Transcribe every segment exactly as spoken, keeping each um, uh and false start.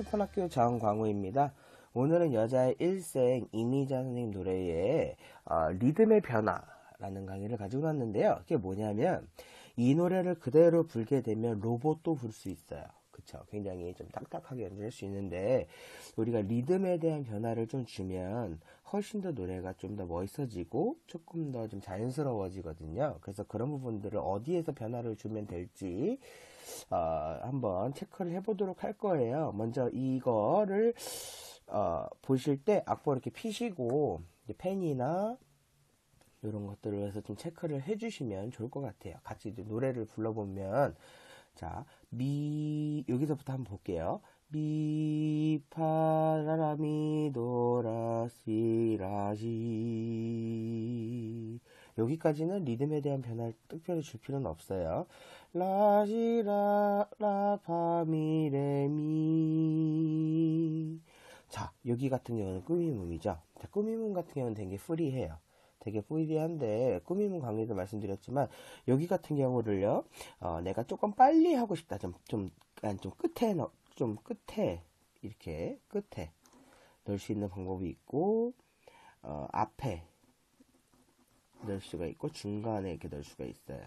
폰학교 정광우입니다. 오늘은 여자의 일생 이미자 선생님 노래의 어, 리듬의 변화라는 강의를 가지고 왔는데요. 그게 뭐냐면 이 노래를 그대로 불게 되면 로봇도 불 수 있어요. 그쵸? 굉장히 좀 딱딱하게 연주할 수 있는데 우리가 리듬에 대한 변화를 좀 주면 훨씬 더 노래가 좀 더 멋있어지고 조금 더 좀 자연스러워지거든요. 그래서 그런 부분들을 어디에서 변화를 주면 될지 어, 한번 체크를 해보도록 할 거예요. 먼저 이거를 어, 보실 때 악보 이렇게 피시고 펜이나 이런 것들을 해서 좀 체크를 해주시면 좋을 것 같아요. 같이 이제 노래를 불러보면 자, 미 여기서부터 한번 볼게요. 미, 파, 라라, 미, 도, 라, 시, 라, 시 여기까지는 리듬에 대한 변화를 특별히 줄 필요는 없어요. 라, 시, 라, 라, 파, 미, 레, 미 자, 여기 같은 경우는 꾸미문이죠. 자, 꾸미문 같은 경우는 되게 프리해요. 되게 프리한데 꾸미문 강의도 말씀드렸지만 여기 같은 경우를요, 어, 내가 조금 빨리 하고 싶다. 좀, 좀, 좀 끝에, 넣, 좀 끝에, 이렇게 끝에 넣을 수 있는 방법이 있고, 어, 앞에 넣을 수가 있고, 중간에 이렇게 넣을 수가 있어요.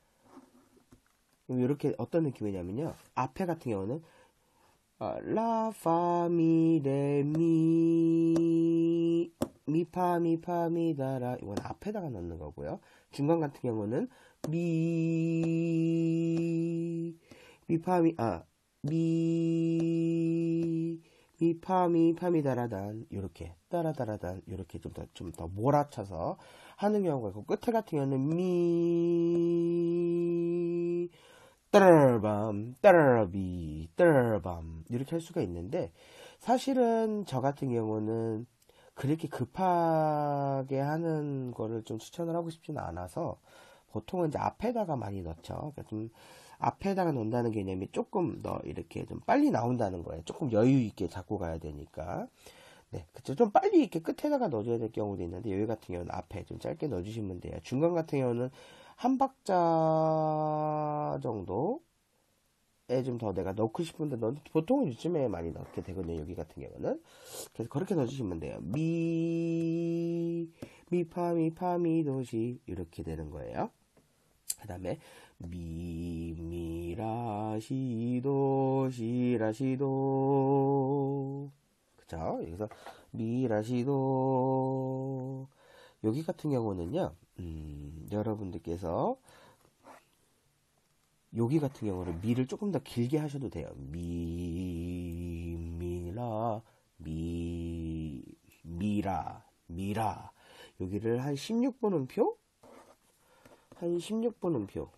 이렇게 어떤 느낌이냐면요, 앞에 같은 경우는 어, 라, 파, 미, 레, 미, 미, 파, 미, 파, 미, 다, 라. 이건 앞에다가 넣는 거고요. 중간 같은 경우는 미, 미, 파, 미, 아, 미, 미, 파, 미, 파, 미, 다, 라, 단. 요렇게, 따라, 따라, 단. 요렇게 좀 더, 좀 더 몰아쳐서 하는 경우가 있고, 끝에 같은 경우는 미, 따라밤, 따라비, 따라밤 이렇게 할 수가 있는데 사실은 저 같은 경우는 그렇게 급하게 하는 거를 좀 추천을 하고 싶지는 않아서 보통은 이제 앞에다가 많이 넣죠. 그러니까 좀 앞에다가 넣는다는 개념이 조금 더 이렇게 좀 빨리 나온다는 거예요. 조금 여유 있게 잡고 가야 되니까. 네, 그쵸. 좀 빨리 이렇게 끝에다가 넣어줘야 될 경우도 있는데 여기 같은 경우는 앞에 좀 짧게 넣어주시면 돼요. 중간 같은 경우는 한 박자 정도에 좀 더 내가 넣고 싶은데 넣, 보통은 이쯤에 많이 넣게 되거든요. 여기 같은 경우는. 그래서 그렇게 넣어주시면 돼요. 미, 미, 파, 미, 파, 미, 도, 시 이렇게 되는 거예요. 그 다음에 미, 미, 라, 시, 도, 시, 라, 시, 도 그쵸? 여기서 미, 라, 시, 도 여기 같은 경우는요, 음, 여러분들께서 여기 같은 경우는 미를 조금 더 길게 하셔도 돼요. 미, 미라, 미, 미라, 미라. 여기를 한 십육 번 음표? 한 십육 번 음표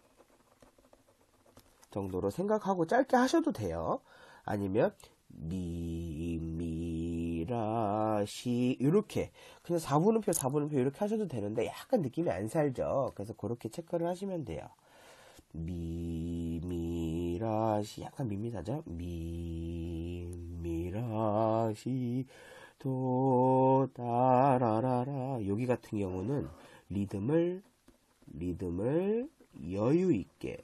정도로 생각하고 짧게 하셔도 돼요. 아니면 미, 미라, 시 이렇게 그냥 사 분 음표, 사 분 음표 이렇게 하셔도 되는데 약간 느낌이 안 살죠. 그래서 그렇게 체크를 하시면 돼요. 미, 미라, 시 약간 밋밋하죠? 미, 미라, 시, 도, 따라라라 여기 같은 경우는 리듬을 리듬을 여유 있게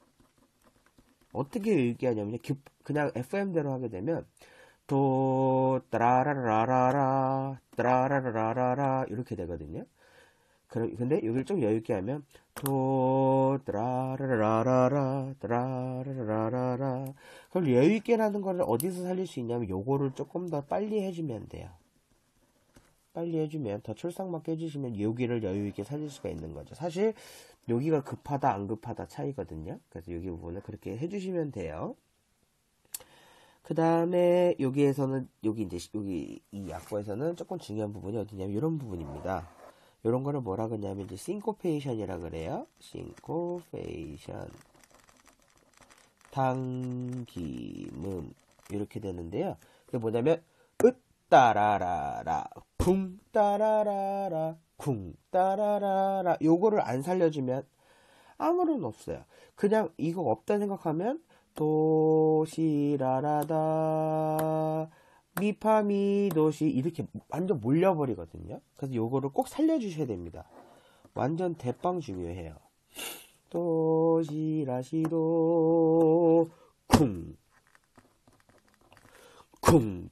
어떻게 여유 있게 하냐면 그냥 에프엠대로 하게 되면 도, 따라라라라라, 따라라라라라 이렇게 되거든요. 근데 여기를 좀 여유있게 하면 도, 따라라라라라, 따라라라라라 그걸 여유있게 하는 거를 어디서 살릴 수 있냐면 요거를 조금 더 빨리 해주면 돼요. 빨리 해주면 더 출상맞게 해주시면 여기를 여유있게 살릴 수가 있는 거죠. 사실 여기가 급하다 안 급하다 차이거든요. 그래서 여기 부분을 그렇게 해주시면 돼요. 그 다음에 여기에서는 여기 이제 여기 이 악보에서는 조금 중요한 부분이 어디냐면 이런 부분입니다. 이런 거를 뭐라 그러냐면 이제 싱코페이션이라 그래요. 싱코페이션 당기음 이렇게 되는데요. 그게 뭐냐면 으 따라라라 쿵 따라라라 쿵 따라라라 요거를 안 살려주면 아무런 없어요. 그냥 이거 없다 생각하면 도시라라다 미파미도시 이렇게 완전 몰려버리거든요. 그래서 요거를 꼭 살려주셔야 됩니다. 완전 대빵 중요해요. 도시라시도 쿵 쿵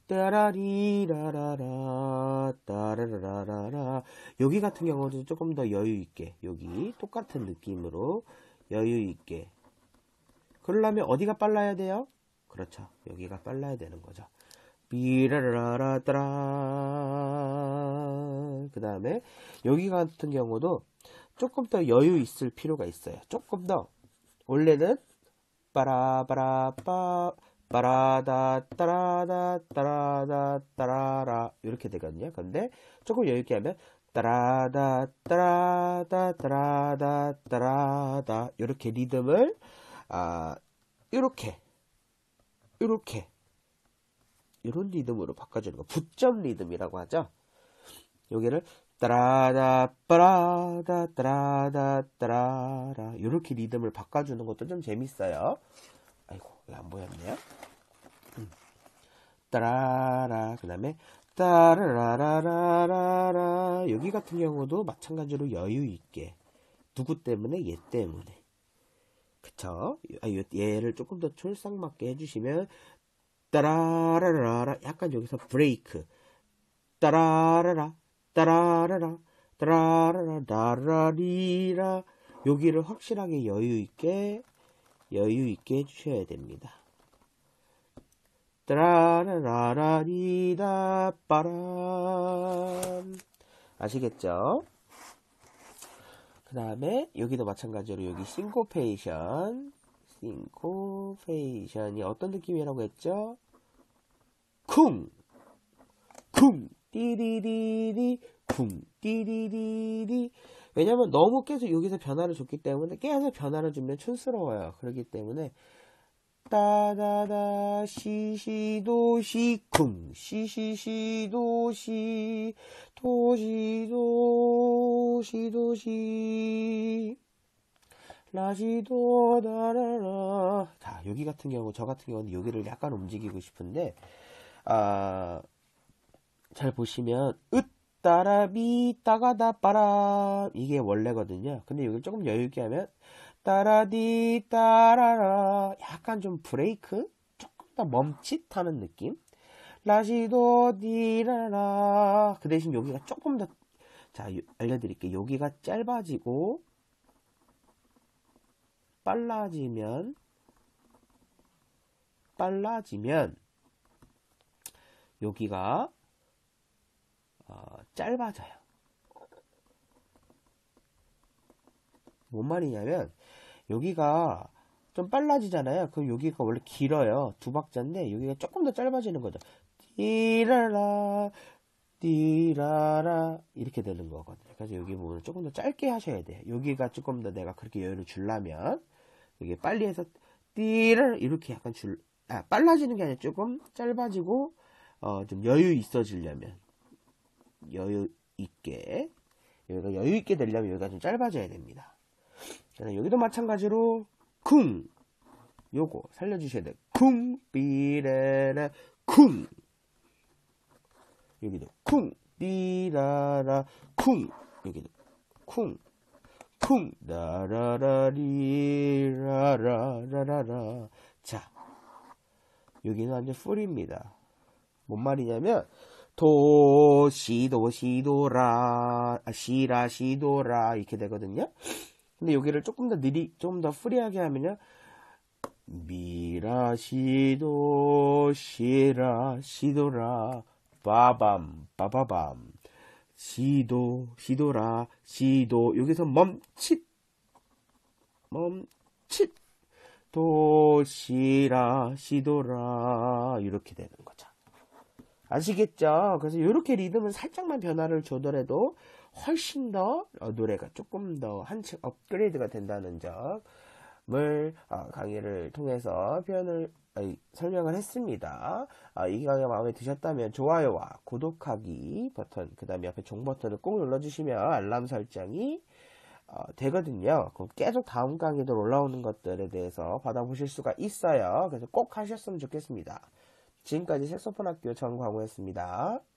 따라리라라라 따라라라라. 여기 같은 경우도 조금 더 여유 있게, 여기 똑같은 느낌으로 여유 있게. 그러려면 어디가 빨라야 돼요? 그렇죠, 여기가 빨라야 되는 거죠. 비라라라 따라. 그 다음에 여기 같은 경우도 조금 더 여유 있을 필요가 있어요. 조금 더. 원래는 빠라빠라빠 빠라다 따라다 따라다 따라라 이렇게 되거든요. 근데 조금 여유 있게 하면 따라다 따라다 따라다 따라다 이렇게 리듬을 아 이렇게 이렇게 이런 리듬으로 바꿔주는 거 붙점 리듬이라고 하죠. 여기를 따라다 빠라다 따라다 따라라 이렇게 리듬을 바꿔주는 것도 좀 재밌어요. 아이고 왜 안 보였네요. 음. 따라라. 그 다음에 따라라라라라. 여기 같은 경우도 마찬가지로 여유 있게. 누구 때문에? 얘 때문에. 그쵸? 아, 얘를 조금 더 촐싹맞게 해주시면 따라라라라. 약간 여기서 브레이크. 따라라라. 따라라라. 따라라라. 나라리라. 여기를 확실하게 여유 있게 여유 있게 해주셔야 됩니다. 따라라라리다 빠람. 아시겠죠? 그 다음에 여기도 마찬가지로 여기 싱코페이션. 싱코페이션이 어떤 느낌이라고 했죠? 쿵! 쿵! 띠리리리 쿵! 띠리리리. 왜냐면 너무 계속 여기서 변화를 줬기 때문에 계속 변화를 주면 촌스러워요. 그렇기 때문에 따다다 시시도 시쿵 시시시도 시 도시도 시도시 라시도 다라라. 자, 여기 같은 경우 저 같은 경우는 여기를 약간 움직이고 싶은데 아, 잘 보시면 으 따라비 따가다 빠라 이게 원래거든요. 근데 여기 조금 여유있게 하면 따라디 따라라 약간 좀 브레이크 조금 더 멈칫하는 느낌. 라시도 디라라. 그 대신 여기가 조금 더 자 알려드릴게요. 여기가 짧아지고 빨라지면 빨라지면 여기가 어, 짧아져요. 뭔 말이냐면 여기가 좀 빨라지잖아요. 그럼 여기가 원래 길어요. 두 박자인데 여기가 조금 더 짧아지는 거죠. 띠라라 띠라라 이렇게 되는 거거든요. 그래서 여기 부분을 조금 더 짧게 하셔야 돼요. 여기가 조금 더 내가 그렇게 여유를 주려면 여기 빨리 해서 띠를 이렇게 약간 줄 아, 빨라지는 게 아니라 조금 짧아지고 어, 좀 여유 있어지려면 여유 있게 여기가 여유 있게 되려면 여기가 좀 짧아져야 됩니다. 여기도 마찬가지로 쿵 요거 살려주셔야 돼요. 쿵 삐레라 쿵 여기도 쿵 삐라라 쿵 여기도 쿵 쿵 라라라리라라라라. 자 여기는 완전 풀입니다. 뭔 말이냐면 도, 시, 도, 시, 도, 라, 아, 시, 라, 시, 도, 라, 이렇게 되거든요. 근데 여기를 조금 더 느리, 좀 더 프리하게 하면요. 미, 라, 시, 도, 시, 라, 시, 도, 라, 빠밤, 빠바밤, 시, 도, 시, 도, 라, 시, 도, 여기서 멈칫, 멈칫, 도, 시, 라, 시, 도, 라, 이렇게 되는 거죠. 아시겠죠? 그래서 이렇게 리듬은 살짝만 변화를 줘더라도 훨씬 더 노래가 조금 더 한층 업그레이드가 된다는 점을 강의를 통해서 표현을 아니, 설명을 했습니다. 이 강의가 마음에 드셨다면 좋아요와 구독하기 버튼 그 다음에 옆에 종 버튼을 꼭 눌러주시면 알람 설정이 어, 되거든요. 계속 다음 강의도 올라오는 것들에 대해서 받아보실 수가 있어요. 그래서 꼭 하셨으면 좋겠습니다. 지금까지 색소폰 학교 정광호였습니다.